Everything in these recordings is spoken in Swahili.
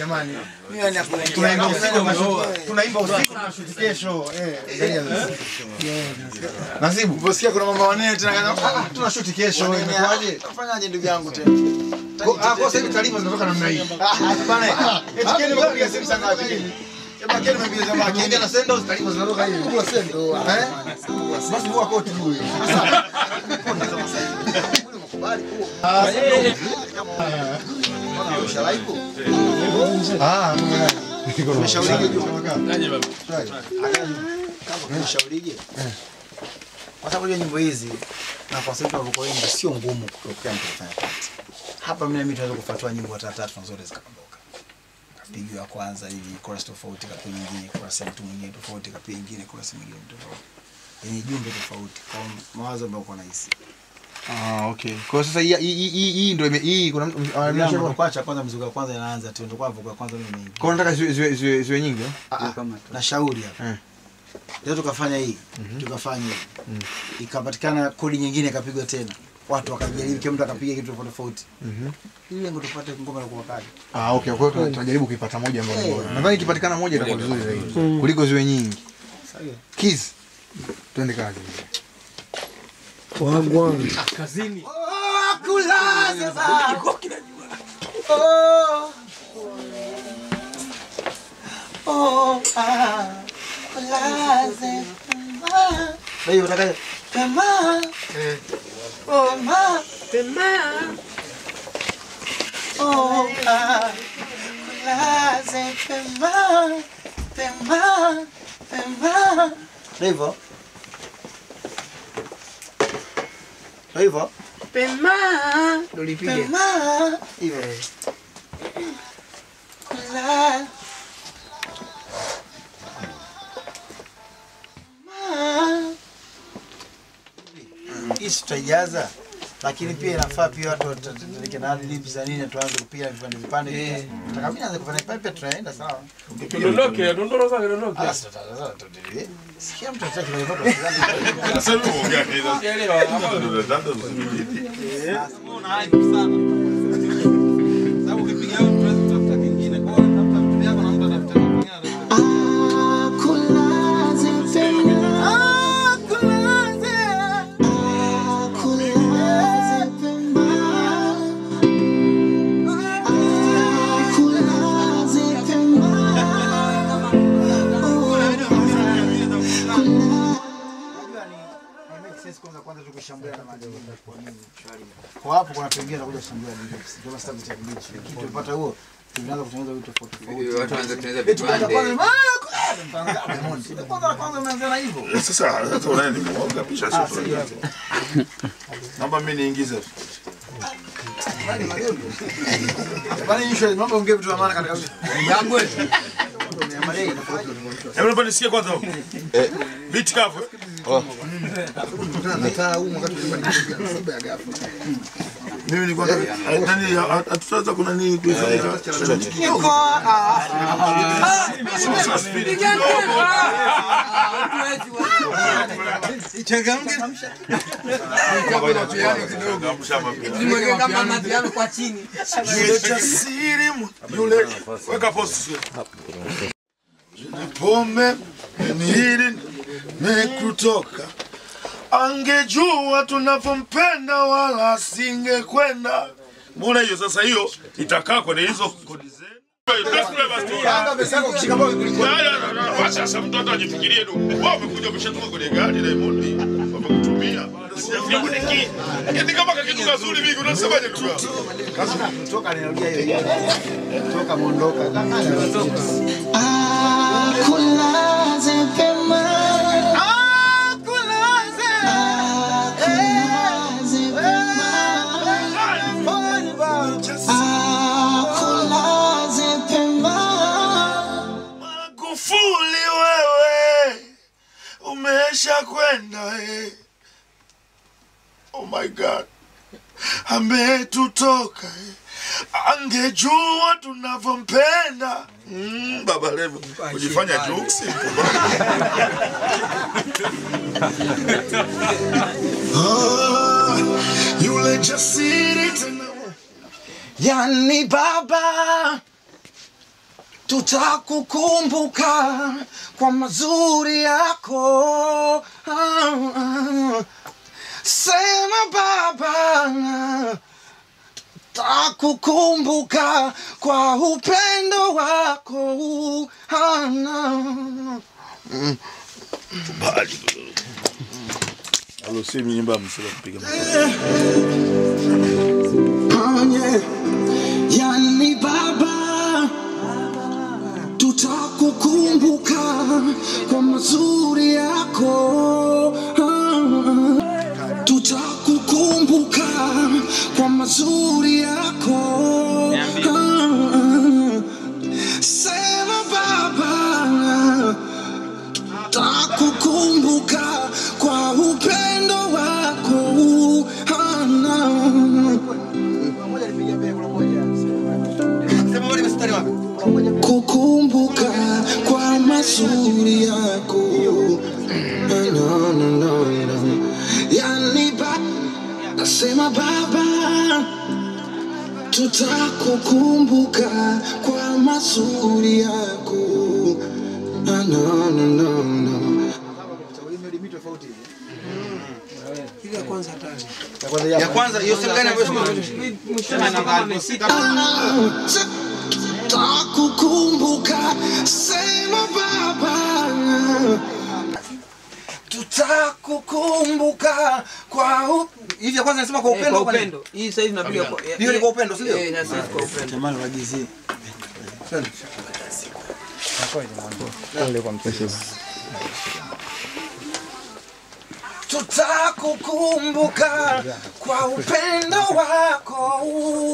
jamani. Mimi ni hapo Tunaimba usiku na shoot kesho. Nasibu, Umesikia kuna mama wanene tena tuna shoot kesho. Imekwaje? Tafanyaje ndugu yangu tena? Kwa sasa hivi taarifa zinatoka namna hii. Bana, eti nimepiga simu sana wapi? Jamaa kile nimepiga jamaa Akienda na sendo taarifa zinatoka hivi. kwa sendo. Basi vua koti huyu. Umeshaurije juu? Umeshaurije? Kwa sababu hiyo nyimbo hizi na kwa sababu tunapokuimba sio ngumu kutokea mtu kufanya kazi. Hapa mimi tunaweza kufuatua nyimbo tatu na zote zikaondoka. Kapiga ya kwanza hivi chorus tofauti, kapiga nyingine chorus mtu mwingine tofauti, kapiga nyingine chorus mwingine tofauti. Yenye jumbe tofauti kwa mawazo ambayo uko nahisi. Okay. Kwa sasa hii ndio hii kuna mtu kwacha kwanza mzuka kwanza inaanza tu ndio kwa kwanza mimi nyingi. Kwa nataka ziwe nyingi na shauri hapa. Leo tukafanya hii, tukafanya hii. Ikapatikana kodi nyingine ikapigwa tena. Watu wakajaribu kila mtu akapiga kitu tofauti. Ili ngo tupate ngoma na kuwa kali. Okay, kwa hiyo tunajaribu kuipata moja ambayo ni bora. Nadhani ikipatikana moja itakuwa vizuri zaidi kuliko ziwe nyingi. Sawa. Kiss. Twende kazi. Wagwan. Kazini. Kulaza za. Kulaze. Wewe unataka kama kulaze pema. Hivyo. Hivyo. Pema. Dolipige. Pema. Hivyo. Kulaze. Hii tutajaza, lakini pia inafaa pia watu wataleke na lips za nini tuanze kupiga vipande. Nataka mimi naanze kufanya pipe tunaenda sawa. Dondoke, dondoro zake dondoke. Sasa sikia mtu ataki kuondoka. Sasa unaongea hizo. Sielewa hapo. Unaona hai sana. Sababu ukipiga hiyo tunaweza kutafuta kingine. Kwa hiyo tafuta mtu yako na mtu atafuta kingine. Kwanza tukishambulia na maji kwa hapo kuna pengine anakuja kushambulia bichi ndio sababu cha bichi kitu tupata huo tunaanza kutengeneza vitu tofauti watu wanaanza kutengeneza vipande kwanza umeanza na hivyo Sasa unaenda nimeoga pisha sio. Naomba mimi niingize. Bali nisho mambo ongea vitu vya maana katika yangu Hebu nisikie kwanza. Beat kafu. Nataa huko wakati tunabadilisha msiba ya ghafla. Mimi ni kwanza nani atutaanza kuna nini kuifanyika? Changamke kama mapiano kwa chini. Yule weka post. Pombe miri mekutoka. Angejua tunavyompenda wala asingekwenda. Mbona hiyo sasa hiyo itakaa kwenye hizo kodi zenu? Sasa mtoto ajifikirie tu. Wao wamekuja umeshatoka kwenye gari na Diamond wamekutumia. Sijafika kwenye kii. Yaani kama kitu kazuri mimi unasemaje tu? kazi kutoka ninarudia hiyo. Toka muondoka. Kulaze pema. Magufuli wewe umesha kwenda Oh my God. Ametutoka angejua tunavyompenda. Baba Levo kujifanya jokes. Yule jasiri tena. Yani baba tutakukumbuka kwa mazuri yako. Sema Baba, tutakukumbuka kwa upendo wako. Bali. Alo semi nyimba msela kupiga. Yani Baba, tutakukumbuka kwa mazuri yako. Tutakukumbuka kwa mazuri yako. Sema Baba, tutakukumbuka kwa upendo wako. Kukumbuka kwa mazuri yako. Yani nasema Baba, tutakukumbuka kwa mazuri yako. Ya kwanza hiyo sema gani ambayo tutakukumbuka. Sema Baba, tutakukumbuka kwa hivi ya kwanza nasema kwa upendo. Kwa upendo. Hii sasa hivi napiga kwa hiyo ni kwa upendo, sio? na sasa kwa upendo. jamani wagizie. Tutakukumbuka kwa upendo wako.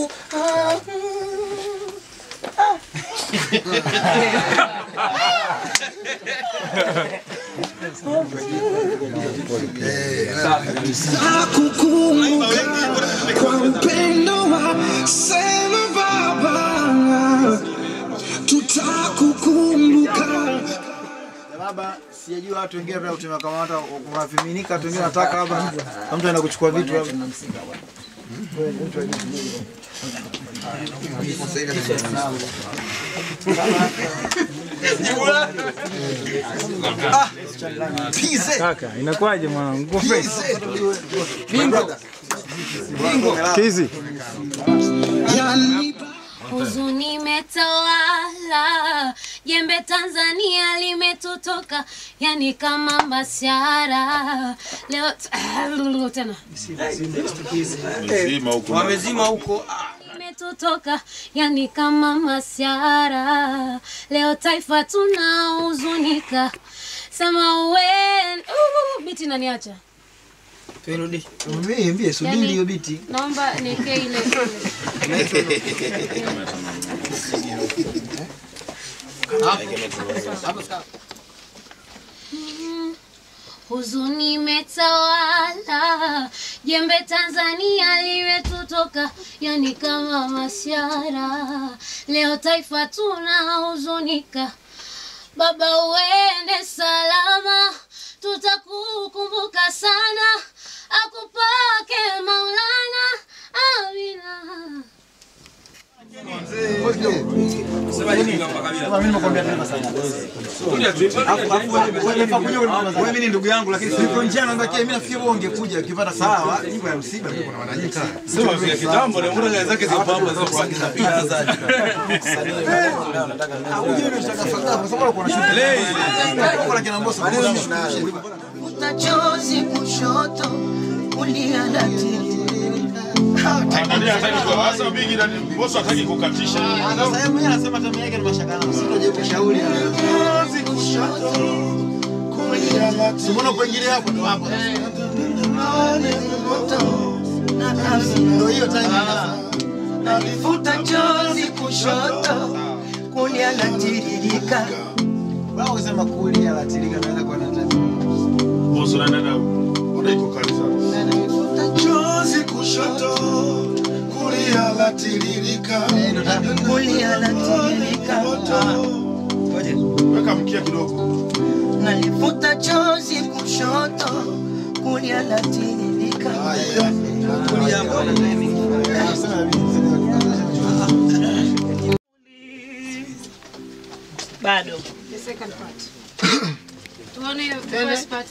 Tutakukumbuka kwa upendo wako. Sema Baba, tutakukumbuka. Baba, sijajua watu wengine pia kutumia kama hata kunaviminika, watu wengine nataka hapa mtu anaenda kuchukua vitu hapa. Kaka, inakuaje mwanangu? Bingo. Kizi. Huzuni imetawala, jembe Tanzania limetutoka, yani kama masiara. Leo tena Wamezima huko. limetutoka, yani kama masiara. Leo taifa tunahuzunika, sema uwe biti naniacha. Turudi. Mbie subiri hiyo biti. Naomba nike ile. Huzuni imetawala, jembe Tanzania limetutoka, yani kama masiara. Leo taifa tunahuzunika, Baba uende salama, tutakukumbuka sana, akupake Maulana, amina. Wewe ni ndugu yangu lakini siko njia naomba mimi nafikiri wewe ungekuja ukipata sawa nyimbo ya msiba ndio kuna wananyika. Sema vya kitambo na mbona zake zipo hapo za kupiga za. Uje unataka fadha kwa sababu kuna shughuli. Kwa kina Mbosso Utachozi kushoto kulia lati. Nani hataki kuwaza mingi na Mbosso hataki kukatisha. sasa yeye mwenyewe anasema tamu yake ni mashaka na usitoje kushauri. Simona kuingilia hapo ndo hapo. Ndio hiyo time. Nalifuta chozi kushoto kulia latiririka. Wao wasema kulia latirika naweza kuwa na tatizo. Mbosso na nani unaiko kanisa. Chozi kushoto kulia latiririka. Kulia latiririka. Weka mkia kidogo. Nalifuta chozi kushoto kulia latiririka. Kulia hapo na timing. Bado. The second part. Tuone first part.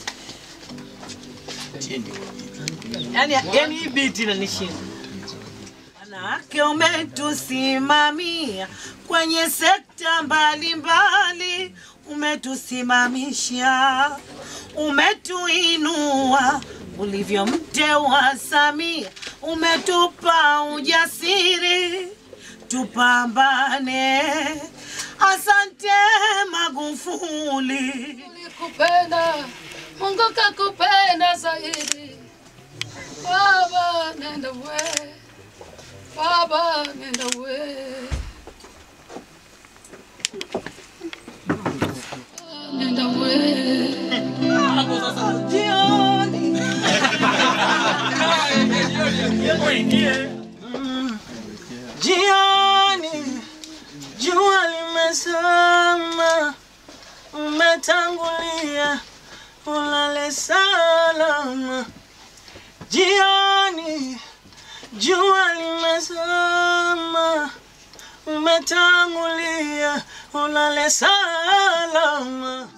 Yani hii beat inanishinda. Wanawake umetusimamia kwenye sekta mbalimbali, umetusimamisha, umetuinua ulivyomteua Samia, umetupa ujasiri tupambane. Asante Magufuli. Nilikupenda, Mungu kakupenda zaidi. Baba nenda we, Baba nenda we, nenda we. Jioni, jua limezama, umetangulia, ulale salama. Jioni, jua limezama, umetangulia, ulale salama.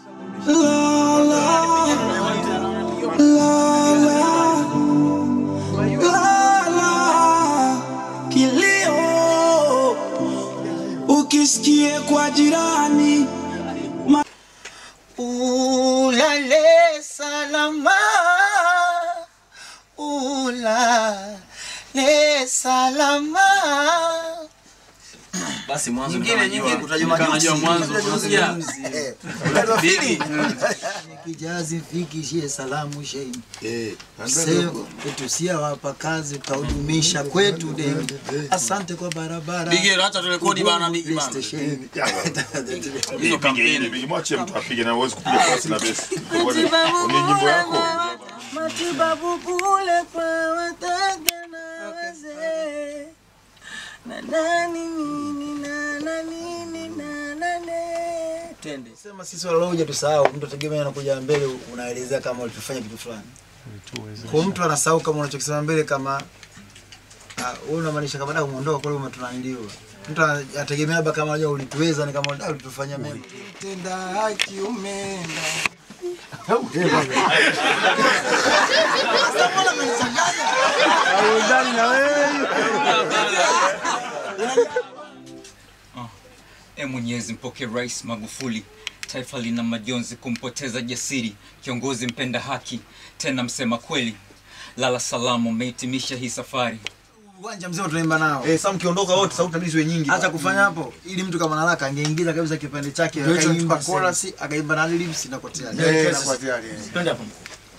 Kilio ukisikie kwa jirani, ulale salama, ulale salama. Basi mwanzo nyingine utajua mwanzo unasikia bigi kijazi fikishie salamu sheini sema tusia wapa kazi utahudumisha kwetu deni. Asante kwa barabara bigi, hata turekodi bana bigi bana hizo kampeni bigi, mwache mtu apige na uweze kupiga pasi na besi ni nyimbo yako. Matibabu bure kwa watoto na wazee. Na nani nini na nani na nani. Twende. Sema sisi wala leo hujatusahau, mtu tegemea anakuja mbele unaelezea kama ulifanya kitu fulani. Kwa mtu anasahau kama unachokisema mbele kama wewe unamaanisha kama baada kumuondoa kule umetunaniliwa. Mtu anategemea labda kama unajua ulituweza ni kama ulitufanyia mema. Tenda haki umeenda. Mwenyezi mpokee Rais Magufuli. Taifa lina majonzi kumpoteza jasiri, kiongozi mpenda haki, tena msema kweli. Lala salamu, umehitimisha hii safari. Uwanja mzima tunaimba nao. Sasa mkiondoka wote sauti tabii ziwe nyingi. Hata kufanya hapo ili mtu kama Nalaka angeingiza kabisa kipande chake, akaimba chorus, akaimba na lyrics na kwa tayari. Na kwa tayari. Twende hapo.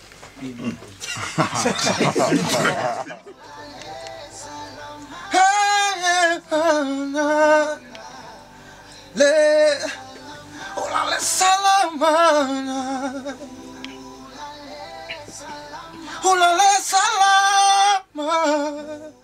Ulale salama, ulale salama.